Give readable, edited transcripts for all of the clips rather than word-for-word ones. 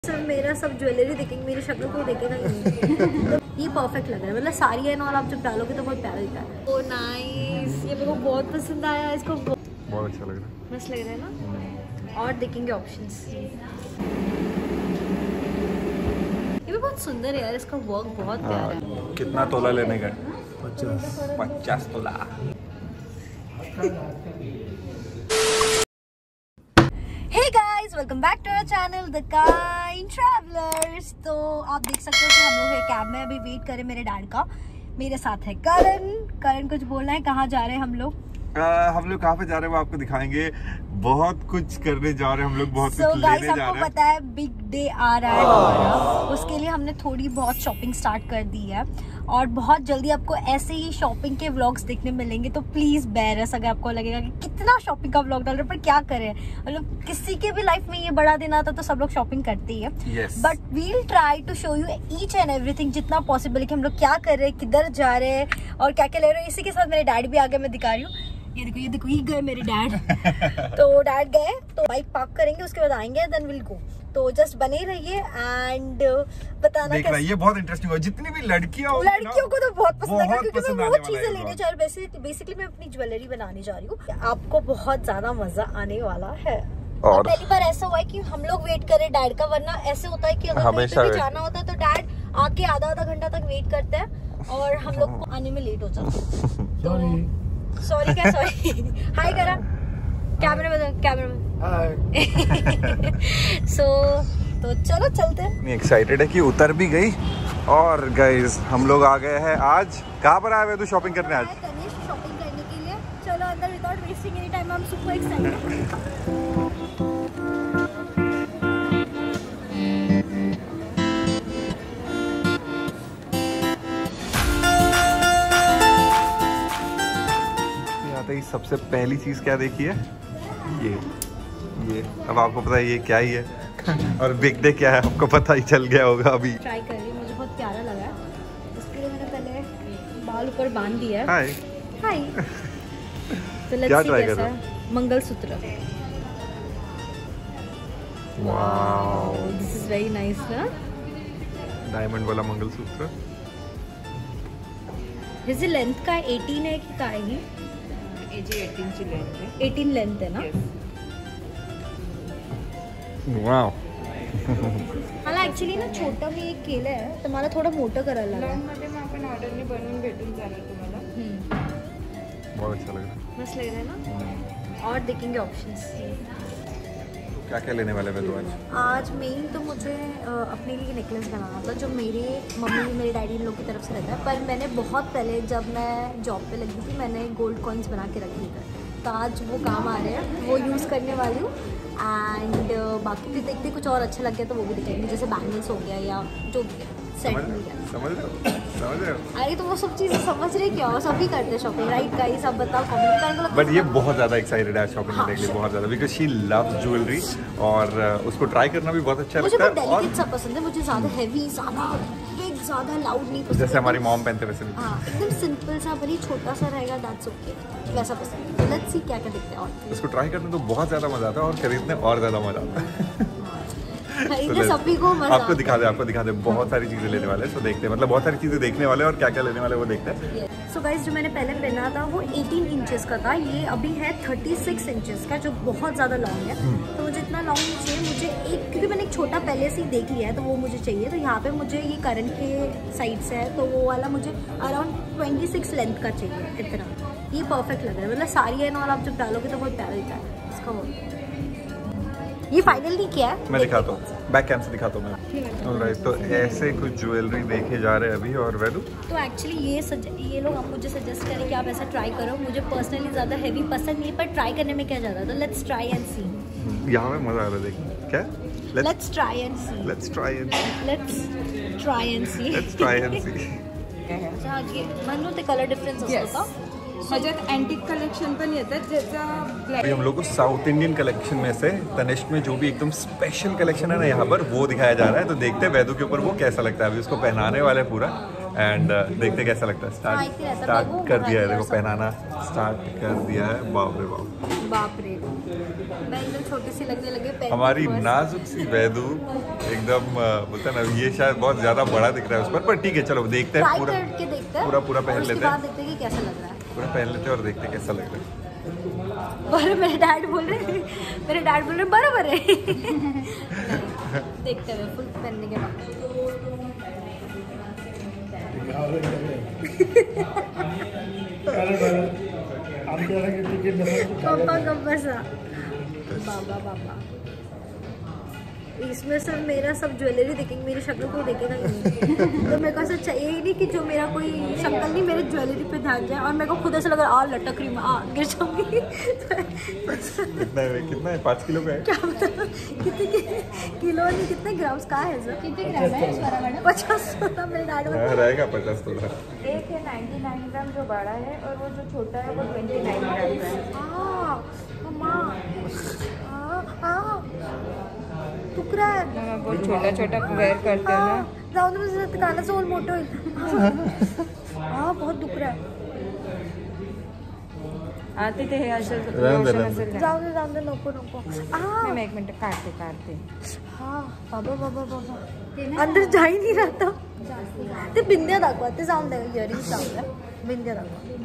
सब मेरा सब ज्वेलरी देखेंगे, मेरी शक्ल कोई देखेगा ही नहीं। तो ये परफेक्ट लग रहा है, मतलब साड़ी है ना, और आप जब डालोगे तो बहुत प्यारा दिखता है। ओ नाइस, ये मेरे को बहुत पसंद आया, इसको बहुत अच्छा लग रहा है, मस्त लग रहा है ना। और देखेंगे ऑप्शंस, ये भी बहुत सुंदर है यार, इसका वर्क बहुत प्यारा है। कितना तोला लेने का? 50 तोला। Hey guys, welcome back to our channel the kind travellers. तो आप देख सकते हो कि हम लोग कैब में अभी वेट करें मेरे डैड का। मेरे साथ है करण कुछ बोलना है, कहाँ जा रहे हैं हम लोग? हम लोग कहाँ पे जा रहे हैं वो आपको दिखाएंगे। बहुत कुछ करने जा रहे हैं हम लोग, बहुत कुछ लेने जा रहे हैं। आपको पता है बिग डे आ रहा है हमारा, उसके लिए हमने थोड़ी बहुत शॉपिंग स्टार्ट कर दी है और बहुत जल्दी आपको ऐसे ही शॉपिंग के व्लॉग्स देखने मिलेंगे। तो प्लीज बेरस, अगर आपको लगेगा कि कितना शॉपिंग का व्लॉग डाल रहे हैं, पर क्या करें, मतलब किसी के भी लाइफ में ये बड़ा दिन आता तो सब लोग शॉपिंग करते ही है। But we'll try to show you each and everything जितना पॉसिबल है कि हम लोग क्या कर रहे हैं, किधर जा रहे हैं और क्या क्या ले रहे हैं। इसी के साथ मेरे डैड भी आ गए, मैं दिखा रही हूँ, ये देखो ये गए मेरे डैड। तो डैड गए तो बाइक पार्क करेंगे, उसके बाद आएंगे, देन विल गो। तो जस्ट बने रहिए एंड बताना देख ये बहुत इंटरेस्टिंग है। जितनी भी लड़कियों को तो बहुत पसंद है, क्योंकि मैं बहुत चीजें लेने जा रही हूँ। बेसिकली मैं अपनी ज्वेलरी बनाने जा रही हूँ, आपको बहुत ज्यादा मजा आने वाला है। और पहली बार ऐसा हुआ है कि हम लोग वेट करें डैड का, वरना ऐसे होता है कि अगर कहीं पे भी जाना होता है तो डैड आके आधा घंटा तक वेट करते हैं और हम लोग को आने में लेट हो जाता है। सॉरी क्या सॉरी। हाय करा कैमरे में सो तो चलो चलते हैं। एक्साइटेड है कि उतर भी गई। और गाइस हम लोग आ गए हैं, आज कहाँ पर आए हुए तू शॉपिंग करने? आज तनिष्क शॉपिंग करने के लिए। चलो अंदर, without wasting any time, I am super excited. सबसे पहली चीज क्या देखी है? ये अब आपको पता है ये क्या ही है। और बिग डे क्या है आपको पता ही चल गया होगा। अभी ट्राई कर रही हूँ, मुझे बहुत प्यारा लगा है, इसके लिए मैंने पहले बाल ऊपर बांध दिया है। हाय तो लेट्स सी कैसा है। Mangalsutra, wow this is very nice ना, डायमंड वाला मंगलसूत्र। इस लेंथ का 18 है कि का है? 18 लेंथ है ना। वाव मला ऍक्च्युअली ना छोटा मी एक केलं आहे, तर मला थोडं मोठं करायला लागलं। मध्ये मग आपण ऑर्डरने बनवून भेटून जाणार तुम्हाला। बहुत अच्छा लग रहा है, मस्त लग रहा है ना। और देखेंगे ऑप्शंस, क्या क्या लेने वाले हैं तो आज मेन तो मुझे अपने लिए नेकलेस बनाना था, जो मेरे मम्मी मेरे डैडी इन लोग की तरफ से रहता है। पर मैंने बहुत पहले जब मैं जॉब पे लगी थी, मैंने गोल्ड कॉइन्स बना के रखी थी, तो आज वो काम आ रहे हैं, वो यूज़ करने वाली हूँ। एंड बाकी भी देखते कुछ और अच्छा लग गया तो वो भी दिखाएंगे, जैसे बैंगल्स हो गया या जो भी सेट मिल गया। समझ रहे हो? अरे तो वो सब चीज़ें समझ रहे क्या, और सभी करते हैं शॉपिंग, राइट गाइस? आप बताओ कमेंट करके। बट ये बहुत ज़्यादा एक्साइटेड है शॉपिंग करने के लिए, बहुत ज़्यादा, बिकॉज शी लव्स ज्वेलरी और उसको ट्राई करना भी बहुत अच्छा लगता है। मुझे डेलिकेट सा पसंद है, मुझे ज़्यादा हैवी, ज़्यादा बिग, ज़्यादा लाउड नहीं पसंद। जैसे हमारी मॉम पहनते वैसे नहीं। हाँ, एकदम सिंपल सा, भले छोटा सा रहेगा, दैट्स ओके, वैसा पसंद है। तो लेट्स सी क्या क्या दिखते हैं। और इसको ट्राई करने तो बहुत ज़्यादा मज़ा आता है और खरीदने और ज़्यादा मज़ा आता है। खरीदने सभी को मजा। आपको दिखा दे बहुत सारी चीजें लेने वाले हैं, तो देखते हैं, मतलब बहुत सारी चीजें देखने वाले और क्या क्या लेने वाले वो देखते हैं। सो गाइस, जो मैंने पहले पहना था वो 18 इंचेस का था, ये अभी है 36 इंचेस का, जो बहुत ज़्यादा लॉन्ग है। तो मुझे इतना लॉन्ग नहीं चाहिए, मुझे एक, क्योंकि मैंने एक छोटा पहले से ही देख लिया है तो वो मुझे चाहिए। तो यहाँ पे मुझे ये करण के साइड से है, तो वो वाला मुझे अराउंड 26 लेंथ का चाहिए इतना। ये परफेक्ट लग रहा है, मतलब साड़ी है ना, और आप जब डालोगे तो बहुत प्यारा दिखता है इसका। वो ये फाइनल नहीं किया है, मैं दिखाता हूँ, बैक कैम से दिखाता हूँ मैं। ऑलराइट, तो ऐसे कुछ ज्वेलरी देखे जा रहे हैं अभी। और वैदू तो एक्चुअली ये लोग आप मुझे सजेस्ट करें कि आप ऐसा ट्राई करो। मुझे पर्सनली ज़्यादा हैवी पसंद नहीं है, पर ट्राई करने में क्या ज़्यादा, तो लेट्स ट्राई एंड सी। यहाँ पे मजा आ रहा है, देखिए क्या, लेट्स ट्राई एंड सी। म्हणून ते कलर डिफरेंस असतो का? ह्याच्यात अँटिक कलेक्शन पण येतात, ज्याचा अभी हम लोग को साउथ इंडियन कलेक्शन में से तनिष्क में जो भी एकदम स्पेशल कलेक्शन है ना यहाँ पर, वो दिखाया जा रहा है। तो देखते हैं वैदू के ऊपर वो कैसा लगता है। अभी उसको पहनाने वाले पूरा, एंड देखते कैसा लगता है। स्टार्ट कर दिया है, देखो पहनाना स्टार्ट कर दिया है। बाप रे बाप, बाप रे, मैं एकदम छोटी सी लगने लगी पहले। हमारी नाजुक सी वैदू एकदम बोलते हैं ना, ये शायद बहुत ज्यादा बड़ा दिख रहा है उस पर ठीक है चलो देखते हैं, पूरा करके देखते हैं, पूरा पहन लेते हैं, देखते हैं कि कैसा लग रहा है। पूरा पहन लेते हैं और देखते हैं कैसा लग रहा है। और मेरे डैड बोल रहे बराबर है। देखते हैं फुल पहनने के बाद। पापा कब बसा बाबा इसमें सब मेरा सब ज्वेलरी देखेंगे, मेरी शक्ल कोई देखेगा ही नहीं। तो मेरे को ऐसा चाहिए ही नहीं कि जो मेरा कोई शक्ल नहीं मेरे ज्वेलरी पे ध्यान जाए, और मेरे को खुद ऐसा लग रहा है लटक रही मैं गिर जाऊंगी। कितना है 5 किलो का है क्या पता कितने किलो नहीं कितने ग्राम्स का है सर? कितने ग्राम है स्वरा मैडम? 50 मेरे डैड रहेगा 50 तो एक है 99 ग्राम जो बड़ा है, और वो जो छोटा है वो 29 ग्राम का है। टुकड़ा है ना, बहुत छोटा छोटा वेयर करते हो ना, जाऊन मुझे काना से और मोटो बहुत दुख रहा है। आते थे असेल जाऊन दे नको मैं 1 मिनट काटते हाँ बाबा अंदर जा ही नहीं रहा था। ते बिंद्या दाखवा, ते जाऊन दे इयरिंग्स जाऊन दे, बिंद्या दाखवा।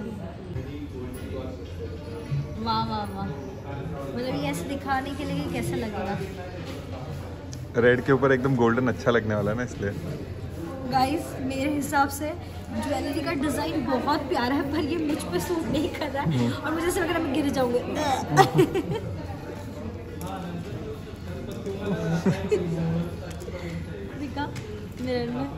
वाह मतलब ये ऐसे दिखाने के लिए कैसा लगेगा? रेड के ऊपर एकदम गोल्डन अच्छा लगने वाला है ना, इसलिए गाइस मेरे हिसाब से ज्वेलरी का डिजाइन बहुत प्यारा है, पर ये मुझ पे सूट नहीं कर रहा है और मुझे ऐसा लग रहा है मैं गिर जाऊंगी। दिखा मिरर में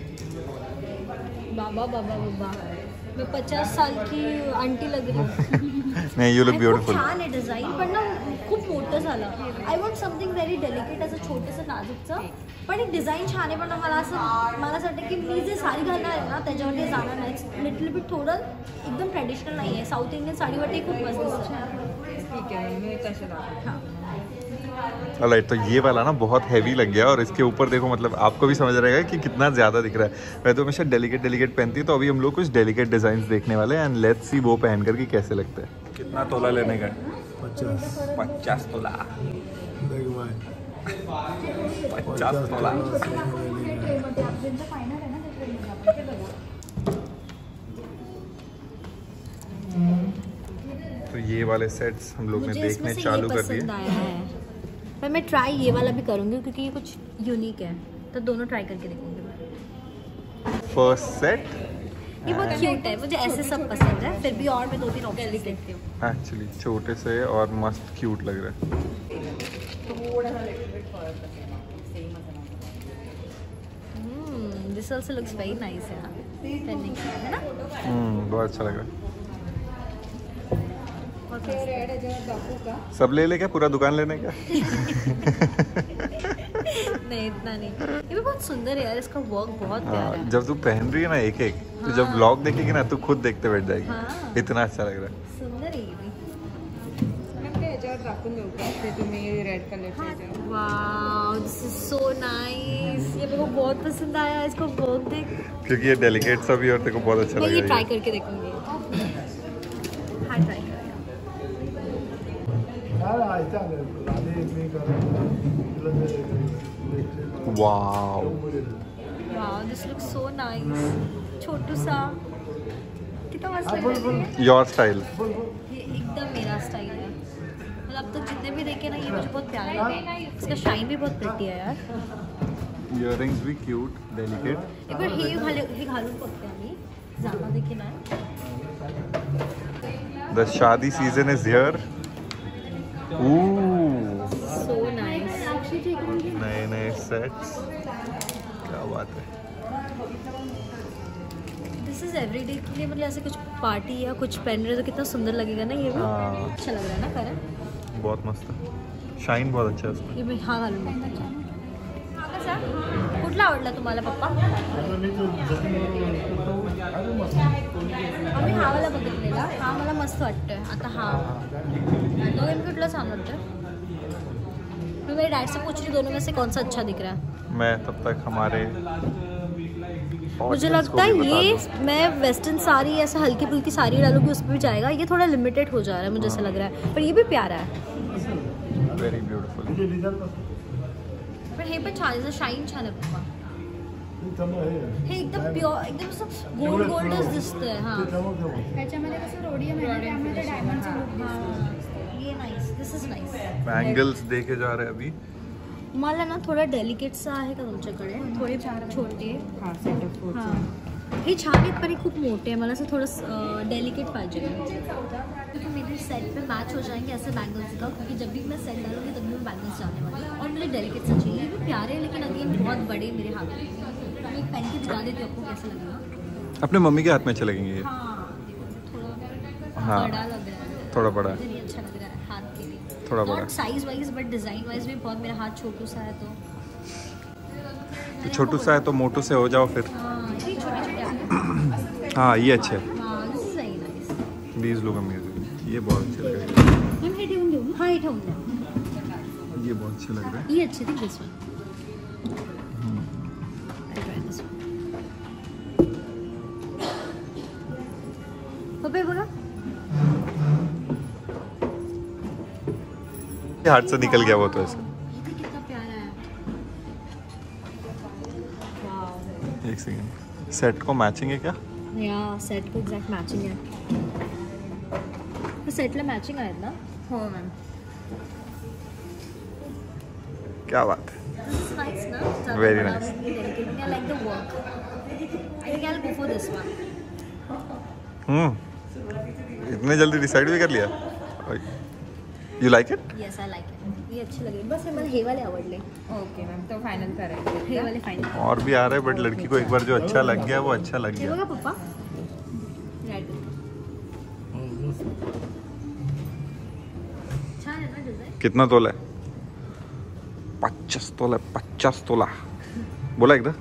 बाबा मैं 50 साल की आंटी लग रही हूँ। नहीं यू लुक ब्यूटीफुल। छान आहे डिझाईन पण ना खूप मोठं झालं। I want something very delicate असं छोटंसं नाजूकचं, पण एक डिझाईन छान आहे, पण मला असं वाटतं की मी जे साडी घालणार आहे ना त्याच्यावरती जाणार नाही, लिटल बिट थोडं एकदम ट्रेडिशनल नाही आहे, साऊथ इंडियन साडीवरती खूप मस्त दिसतं। ठीक है मैं कैसे लाऊं? ऑलराइट, तो ये वाला ना बहुत हैवी लग गया, और इसके ऊपर देखो मतलब आपको भी समझ रहेगा कि कितना ज़्यादा दिख रहा है। मैं तो हमेशा डेलिकेट पहनती, तो अभी हम लोग कुछ डेलिकेट डिज़ाइंस देखने वाले हैं, एंड लेट्स सी वो पहन करके कैसे लगता है। कितना तोला लेने का? 50 तोला। 50 तोला। तो ये वाले सेट्स हम लोग ने देखने चालू कर दिए, पर मैं ट्राई ये वाला भी करूँगी क्योंकि ये कुछ यूनिक है, तो दोनों ट्राई करके देखूंगी मैं। फर्स्ट सेट ये बहुत क्यूट है, मुझे ऐसे सब पसंद है, फिर भी और मैं 2-3 ऑप्शन देखती हूँ। एक्चुअली छोटे से और मस्त क्यूट लग रहा है। This also looks very nice है ना? बहुत अच्छा लग रहा है। रेड है जो बापू का सब ले क्या पूरा दुकान लेने का? नहीं इतना नहीं, ये भी बहुत सुंदर है यार, इसका वर्क बहुत प्यारा है। जब तू पहन रही है ना एक तो जब व्लॉग देखेगी ना तू खुद देखते बैठ जाएगी, इतना अच्छा लग रहा है। सुंदर है ये भी। याच्यावर टाकून देऊ का ते तुम्ही रेड कलरचे? Wow this is so nice, ये मेरे को बहुत पसंद आया, इसको वर्क देख, क्योंकि ये डेलिकेट सा भी और तेरे को बहुत अच्छा लगेगा। मैं ये ट्राई करके देखूंगी। हाँ ट्राई करेगा। Wow wow this looks so nice, छोटू सा कितना मस्त लग रहा है। योर स्टाइल, ये एकदम मेरा स्टाइल है, मतलब अब तक जितने भी देखे ना ये मुझे बहुत प्यारा लगा, इसका शाइन भी बहुत प्रिटी है यार। इयरिंग्स भी क्यूट डेलिकेट। एक बार हे घालून बघते आम्ही, जामा देखील आहे। The shaadi season is here. So nice, नए नए सेट्स, क्या बात है। दिस इज एवरीडे के लिए, मतलब ऐसे कुछ पार्टी या कुछ पहन रहे तो कितना सुंदर लगेगा ना ये भी। अच्छा लग रहा है ना करण? बहुत मस्त है, शाइन बहुत अच्छा है उसमें। ये मैं हाँ घालून बघते। कुठला आवडला तुम्हाला पप्पा? आम्ही हा वाला बघितलेला, हा मला मस्त वाटतोय। आता हा दोन कुठला छान वाटतोय? मैं मेरे डैड से पूछ रही दोनों में से कौन सा अच्छा दिख रहा है। मैं तब तक हमारे मुझे लगता है ये मैं वेस्टर्न साड़ी ऐसे हल्की फुल्की साड़ी डालूंगी उस पर भी जाएगा। ये थोड़ा लिमिटेड हो जा रहा है मुझे ऐसा लग रहा है, पर ये भी प्यारा है। Very beautiful. पण हे पण छान आहे, शाईन छान आहे पप्पा। हे एकदम प्युअर, एकदम असं गोल्ड गोल्डच दिसतंय। हां, त्याच्यामध्ये कसं रोडियम आहे, त्यामुळे ते डायमंडचं लुक दिसतं। ये nice, this is nice. Bangles देखे जा रहे हैं अभी। मला ना थोडा डेलिकेटचा आहे का तुमच्याकडे? थोडे छोटे। हां, सेट ऑफ फोर। हां, हे छान आहेत पण हे खूप मोठे आहे, मला असं थोडं डेलिकेट पाहिजे क्योंकि मेरे सेट पे मैच हो जाएंगे ऐसे बैंगल्स का, क्योंकि जब भी मैं सेट डालूंगी तभी मैं बैंगल्स डालने वाली हूँ। और मुझे डेलिकेट सा चाहिए। ये भी प्यारे हैं लेकिन अगेन बहुत बड़े मेरे हाथ में। मैं पहन के दिखा देती हूँ आपको कैसा लगेगा। अपने मम्मी के हाथ में अच्छे लगेंगे ये। हाँ, थोड़ा हाँ, बड़ा लग रहा है, थोड़ा बड़ा है, मुझे नहीं अच्छा लग रहा है हाथ के लिए। थोड़ा बड़ा not size wise but design wise भी बहुत, मेरा हाथ छोटू सा है तो छोटू सा है तो मोटू से हो जाओ फिर। हाँ, ये छोटे छोटे आते हैं। हाँ ये अच्छे हैं, हाँ, this is very nice। these look amazing। ये बहुत अच्छे लग रहे हैं, मैम हे ठेवून देऊ? हाँ, हे ठेवून द्या। ये बहुत अच्छे लग रहे हैं। ये अच्छे थे, this one. I'll try this one। पप्पा बघा, ये हाथ से निकल गया वो तो ऐसे। ये कितना प्यारा है। वाव। एक सेकंड, सेट को मैचिंग है क्या? या सेट को एक्झॅक्ट मॅचिंग आहे। सेटला मॅचिंग आहेत ना? हो मॅम। क्या बात है, This is nice ना? Very nice. I like the work। I think I'll go for this one। इतने जल्दी डिसाइड भी कर लिया? You like it? Yes, I like it। ये अच्छे लगे, बस मला हे वाले आवडले। ओके मॅम, तो फायनल करायचं। हे वाले फाइन। और भी आ रहे हैं बट लड़की को एक बार जो अच्छा लग गया वो अच्छा लग हे गया। बघा पप्पा, रेड छान आहे ना डिझाइन? कितना तोला है? 50 तोला, 50 तोला बोला एकदा।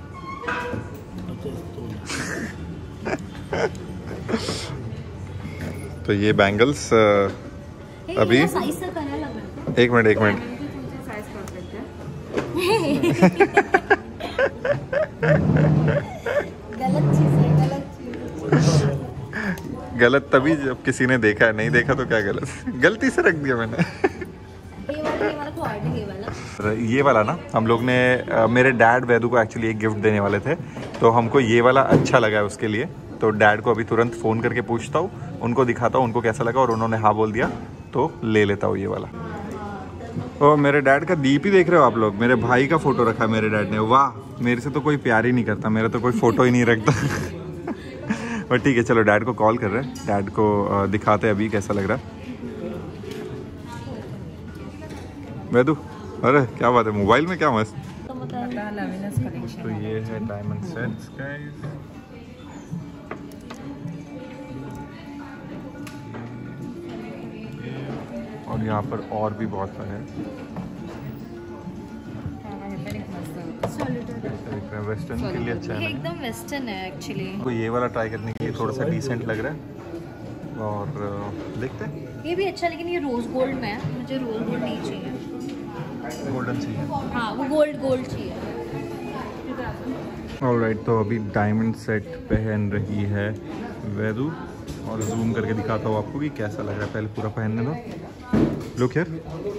तो ये बैंगल्स अभी साइज से करायला लागणार। एक मिनट तुमची साईज परफेक्ट आहे। गलत चीज है, गलत चीज। गलत तभी जब किसी ने देखा है, नहीं देखा तो क्या गलत, गलती से रख दिया मैंने। ये वाला को ऑर्डर हे वाला। ये वाला ना हम लोग ने मेरे डैड वैदू को एक्चुअली एक गिफ्ट देने वाले थे, तो हमको ये वाला अच्छा लगा उसके लिए। तो डैड को अभी तुरंत फ़ोन करके पूछता हूँ, उनको दिखाता हूँ उनको कैसा लगा, और उन्होंने हाँ बोल दिया तो ले लेता हूँ ये वाला। ओ मेरे डैड का डीप ही देख रहे हो आप लोग, मेरे भाई का फोटो रखा है मेरे डैड ने। वाह, मेरे से तो कोई प्यार ही नहीं करता, मेरा तो कोई फोटो ही नहीं रखता। बट ठीक है, चलो डैड को कॉल कर रहे हैं, डैड को दिखाते हैं अभी कैसा लग रहा है। वैदू, अरे क्या बात है, मोबाइल में क्या मस्त। आता नवीनच कलेक्शन। तो ये है डायमंड सेट्स गाइस। और यहाँ पर और भी बहुत सारे हैं। हे पण एक मस्त। वेस्टर्न के लिए अच्छा है ये ना? एकदम वेस्टर्न है एक्चुअली। तो ये वाला ट्राई करने के लिए थोड़ा सा डिसेंट लग रहा है, और देखते हैं। ये भी अच्छा, लेकिन ये रोज गोल्ड में है, मुझे रोज गोल्ड नहीं चाहिए। गोल्डन चाहिए। हाँ, वो गोल्ड चाहिए। ऑलराइट, तो अभी डायमंड सेट पहन रही है वैदू, और जूम करके दिखाता हूँ आपको कि कैसा लग रहा है। पहले पूरा पहनने दो। Look here.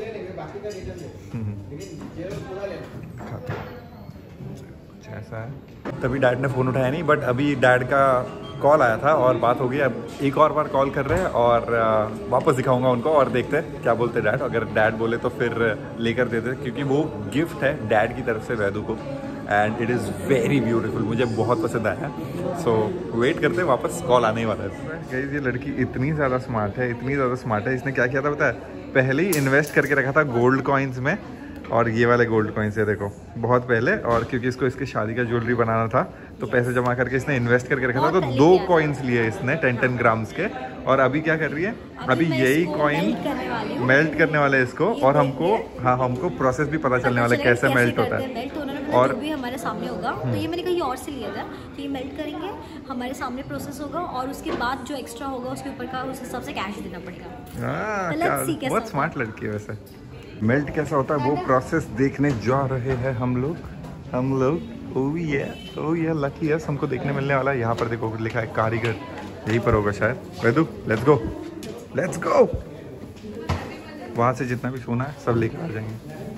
कुछ ऐसा है। तभी डैड ने फ़ोन उठाया नहीं, बट अभी डैड का कॉल आया था और बात हो गई। अब एक और बार कॉल कर रहे हैं और वापस दिखाऊंगा उनको, और देखते हैं क्या बोलते डैड। अगर डैड बोले तो फिर लेकर देते, क्योंकि वो गिफ्ट है डैड की तरफ से वैदू को, and it is very beautiful, मुझे बहुत पसंद आया। सो वेट करते हैं, वापस कॉल आने ही वाला है। गाइस, ये लड़की इतनी ज़्यादा स्मार्ट है, इतनी ज़्यादा स्मार्ट है। इसने क्या किया था पता है? पहले ही इन्वेस्ट करके रखा था गोल्ड कॉइन्स में, और ये वाले गोल्ड कॉइन्स है देखो, बहुत पहले। और क्योंकि इसको इसकी शादी का ज्वेलरी बनाना था, तो पैसे जमा करके इसने इन्वेस्ट करके रखा था। तो 2 कॉइन्स लिए इसने 10-10 ग्राम्स के। और अभी क्या कर रही है? अभी यही कॉइन मेल्ट करने वाले हैं इसको, और हमको, हाँ, हमको प्रोसेस भी पता चलने वाला है कैसे मेल्ट होता है। और भी हमारे सामने होगा। तो ये मैंने कहीं और से लिया था कि मेल्ट करेंगे, हमारे सामने प्रोसेस होगा, और उसके बाद जो एक्स्ट्रा होगा उसके ऊपर का उस हिसाब से कैश देना पड़ेगा। बहुत स्मार्ट लड़की है वैसे। मेल्ट कैसा होता है वो प्रोसेस देखने जा रहे हैं हम लोग। हम लोग ओ ये लकी है, हमको देखने मिलने वाला है। यहाँ पर देखो लिखा है कारीगर, यहीं पर होगा शायद। Vedu let's go. वहाँ से जितना भी सोना है सब लेकर आ जाएंगे।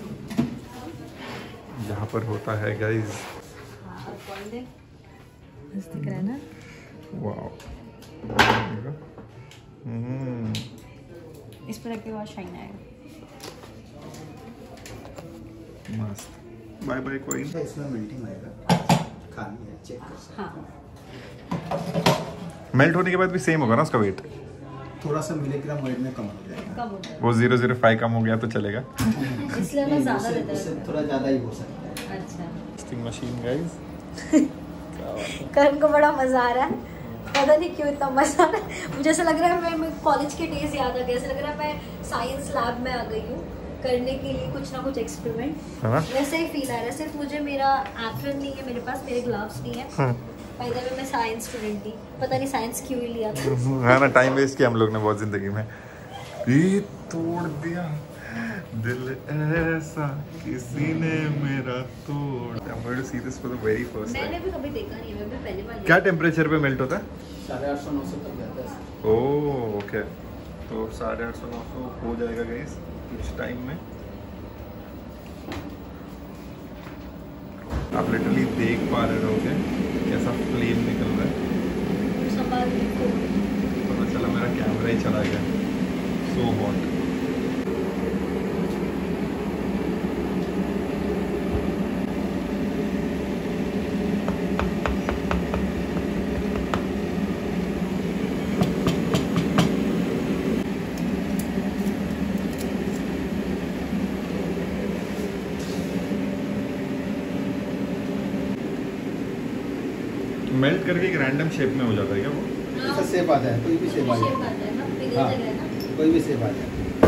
यहाँ पर होता है गाइस, दिख रहा है ना? वाओ। इस पर रख के बहुत शाइन आएगा। मस्त। बाय बाय कोई इसमें मेल्टिंग आएगा, खाली है, चेक कर सकते। हाँ। मेल्ट होने के बाद भी सेम होगा ना उसका वेट? थोड़ा सा मिलीग्राम वेट में कम हो जाएगा। कब होता है? वो 005 कम हो गया तो चलेगा। इसलिए मैं ज्यादा लेता उससे हूँ। थोड़ा ज़्यादा ही हो सकता है। अच्छा। Testing machine guys. करण को बड़ा मजा आ रहा है, पता नहीं क्यों इतना मजा आ रहा है। मुझे ऐसा लग रहा है मैं कॉलेज के डेज याद आ गए। ऐसा लग रहा है मैं साइंस लैब में आ गई हूँ करने के लिए कुछ ना कुछ एक्सपेरिमेंट। वैसे ही फील आ रहा है। सिर्फ मुझे मेरा एप्रन नहीं है मेरे पास, मेरे ग्लव्स नहीं है। पहले मैं साइंस स्टूडेंट थी, पता नहीं साइंस क्यों ही लिया था। है ना, टाइम वेस्ट किया हम लोग ने बहुत जिंदगी में। ये तोड़ दिया दिल ऐसा किसी ने मेरा तोड़। I'm going to see this for the very first मैंने time. भी कभी देखा नहीं है, मैं भी पहली बार क्या टेम्परेचर पे मेल्ट होता है? 850-900 तक जाता है। ओह ओके, तो 850-900 हो जाएगा गाइस कुछ टाइम में। आप लिटरली देख पा रहे होगे कैसा फ्लेम निकल रहा है। संभाल के। पता चला मेरा कैमरा ही चला गया। So hot. मेल्ट करके एक रैंडम शेप में हो जाता है क्या वो? इसका शेप आता है, कोई भी शेप आ जाएगा। हाँ, कोई भी शेप आ जाएगा।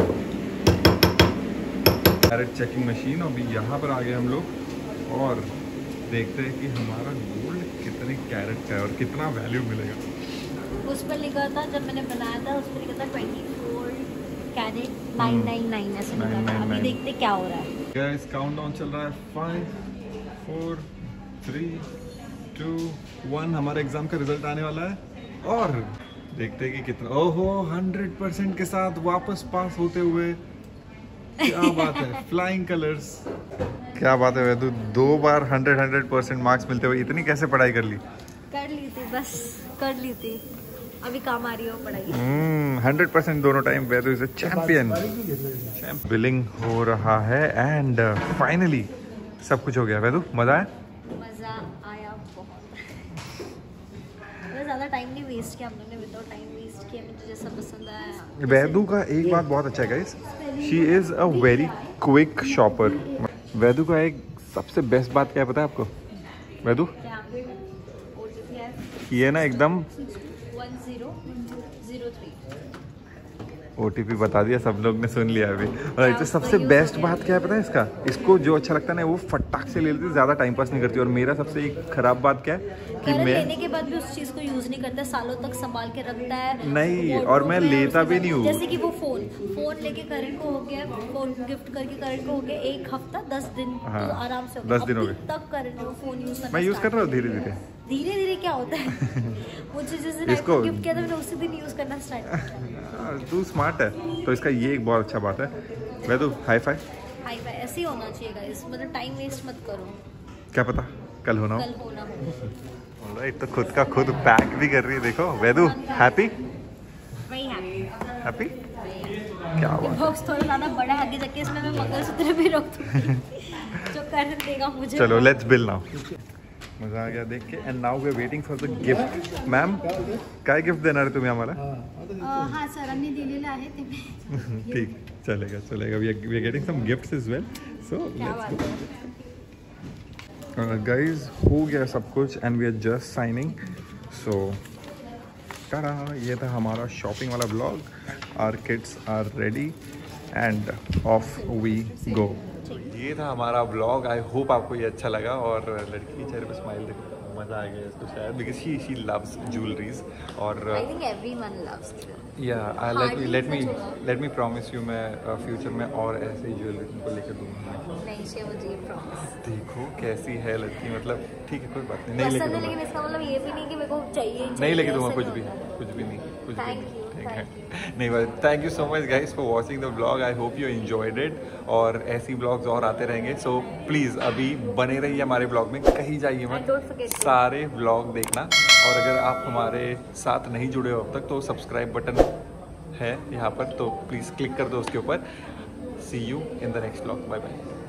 Carat checking machine. अभी यहाँ पर आ गए हम लोग और देखते हैं कि हमारा गोल्ड कितने कैरेट का है और कितना वैल्यू मिलेगा। उस पर लिखा था, जब मैंने बनाया था उस पर लिखा था 24 कैरेट 999 ऐसे लिखा था। 999। अभी देखते क्या हो रहा है। गाइस काउंटडाउन चल रहा है 5 4 3 2 1। हमारा एग्जाम का रिजल्ट आने वाला है और देखते हैं कि कितना। ओहो 100% के साथ वापस पास होते हुए, क्या बात है। फ्लाइंग कलर्स, क्या बात है वेदू। 2 बार 100% मार्क्स मिलते हुए इतनी कैसे पढ़ाई कर ली? कर ली थी, बस कर ली थी। अभी काम आ रही हो पढ़ाई। 100% दोनों time Vedu is a champion. Billing हो रहा है एंड फाइनली सब कुछ हो गया। वेदू मजा आया? मजा आया बहुत। ज़्यादा टाइम नहीं वेस्ट किया हम लोग ने, विदाउट टाइम वेस्ट किया। मुझे जैसा पसंद आया। वैदू का एक बात बहुत अच्छा है guys, she is a very quick shopper. Vaidu का एक सबसे बेस्ट बात क्या है पता है आपको वैदू? क्या OTP है? ये ना एकदम 1003। OTP बता दिया, सब लोग ने सुन लिया अभी। और तो सबसे बेस्ट बात क्या है पता है इसका? इसको जो अच्छा लगता है ना वो फटाक से ले लेती है, ज़्यादा टाइम पास नहीं करती। और मेरा सबसे एक खराब बात क्या है कि मैं लेने के बाद भी उस चीज को यूज नहीं करता, सालों तक संभाल के रखता है। नहीं, और मैं लेता भी नहीं हूँ। जैसे कि वो फोन लेके करण को हो गया, फोन गिफ्ट करके करण को हो गया 1 हफ्ता 10 दिन। हाँ, तो आराम से 10 दिन हो गए तब करण को फोन यूज करना। मैं यूज़ कर रहा हूँ धीरे धीरे। धीरे धीरे क्या होता है? मुझे जिस दिन इसको गिफ्ट किया था मैंने उसी दिन यूज करना स्टार्ट किया। तू स्मार्ट है तो इसका ये एक बहुत अच्छा बात है। मैं तो हाई फाई ऐसे ही होना चाहिए गाइस, मतलब टाइम वेस्ट मत करो। क्या पता कल होना हो। कल होना हो। ऑलराइट, तो खुद का खुद पैक भी कर रही है देखो। वेदू हैप्पी वही हैप्पी क्या ये बात। बॉक्स थोड़ा ज़्यादा बड़ा है, आगे जाके इसमें मैं मंगलसूत्र भी रख दूँगी जो करण देगा मुझे। चलो लेट्स बिल नाउ। मजा आ गया देख के। And now we are waiting for the gift. Ma'am काय गिफ्ट देणार आहे तुम्ही आम्हाला? हाँ सरांनी दिलेलं आहे ते। ठीक, चलेगा चलेगा। We are getting some gifts as well, so क्या बात है। गाइज हो गया सब कुछ and we are just signing. So tata, ये था हमारा शॉपिंग वाला blog. Our kids are ready and off we go. ये था हमारा ब्लॉग। आई होप आपको ये अच्छा लगा और लड़की के चेहरे पे स्माइल देखो। मज़ा आ गया इसको शायद, बिकॉज शी लव्स ज्वेलरीज और आई थिंक एवरीवन लव्स या लेट मी प्रॉमिस यू, मैं फ्यूचर में और ऐसे ही ज्वेलरी तुमको लेकर दूंगा। नहीं से मुझे ये प्रॉमिस। देखो कैसी है लड़की, मतलब ठीक है कोई बात नहीं, नहीं लेके पसंद है, दूंगा, लेकिन इसका मतलब ये भी नहीं कि मेरे को चाहिए नहीं लेके दूंगा ऐसा कुछ नहीं भी, होता। कुछ भी नहीं, कुछ भी Thank नहीं, you, ठीक है। thank नहीं बस thank you so much guys for watching the blog, I hope you enjoyed it, और ऐसी ब्लॉग्स और आते रहेंगे, सो प्लीज़ अभी बने रहिए हमारे ब्लॉग में, कहीं जाइए And मत, don't forget to- सारे ब्लॉग देखना, और अगर आप हमारे साथ नहीं जुड़े हो अब तक तो सब्सक्राइब बटन है यहाँ पर, तो प्लीज़ क्लिक कर दो उसके ऊपर। See you in the next blog, bye bye.